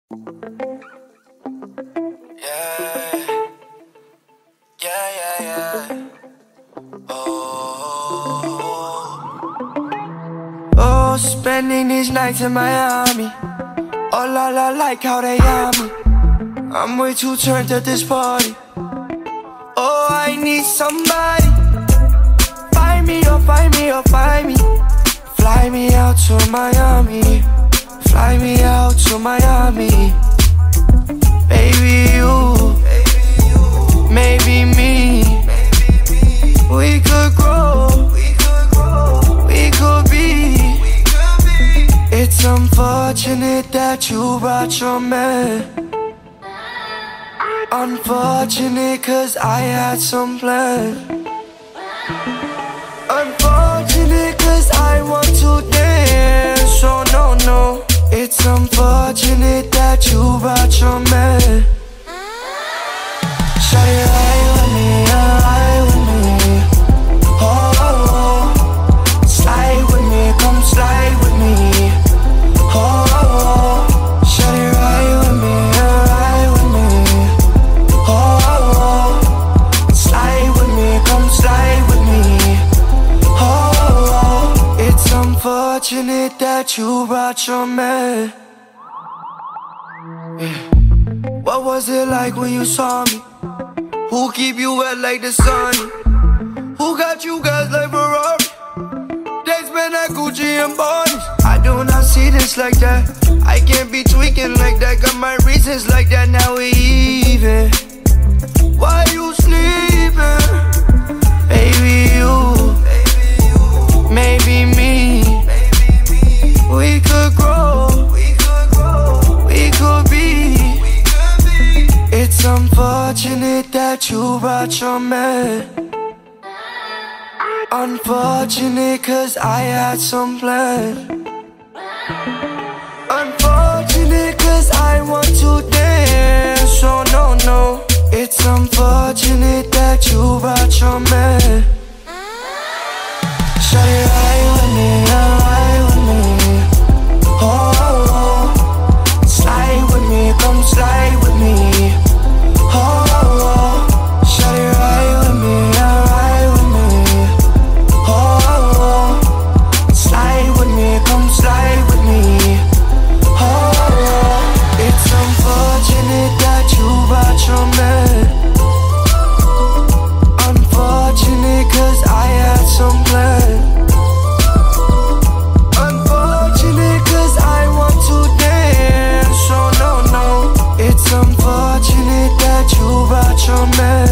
Yeah, yeah, yeah, yeah. Oh, spending these nights in Miami. Oh la la, like how they on me. I'm way too turned at this party. Oh, I need somebody. Find me, oh, find me, oh, find me. Fly me out to Miami. Fly me out to Miami. Baby, you, maybe me. We could grow, we could be. It's unfortunate that you brought your man. Unfortunate cause I had some plans. Unfortunate cause I want to dance. Oh no, no. It's unfortunate that you brought your man. Shawty ride with me, ride with me. Oh, oh, oh. Slide with me, come slide with me. Oh, oh, oh. Shawty ride with me, ride with me. Oh, oh, oh. Slide with me, come slide with me. Oh, oh, oh. It's unfortunate that you brought your man. Yeah. What was it like when you saw me? Who keep you wet like the sun? Who got you guys like Ferrari? They spend that Gucci and Barneys. I do not see this like that. I can't be tweaking like that. Got my reasons like that. Now we even. Why you sleeping? Baby, you, maybe me. We could grow, we could be. It's unfortunate that you brought your man. Unfortunate cause I had some plans. Unfortunate cause I want to dance. Oh no, no. It's unfortunate that you brought your man. Shawty ride with me, ride with me. Oh, oh, oh. Slide with me, come slide with me. Oh, oh, oh. Shawty ride with me, ride with me. Oh, oh, oh. Slide with me, come slide with me. Oh, oh, oh. It's unfortunate that you brought your man. Unfortunate cause I had some plans. Unfortunate cause I want to dance. Oh no, no. It's unfortunate that you brought your man.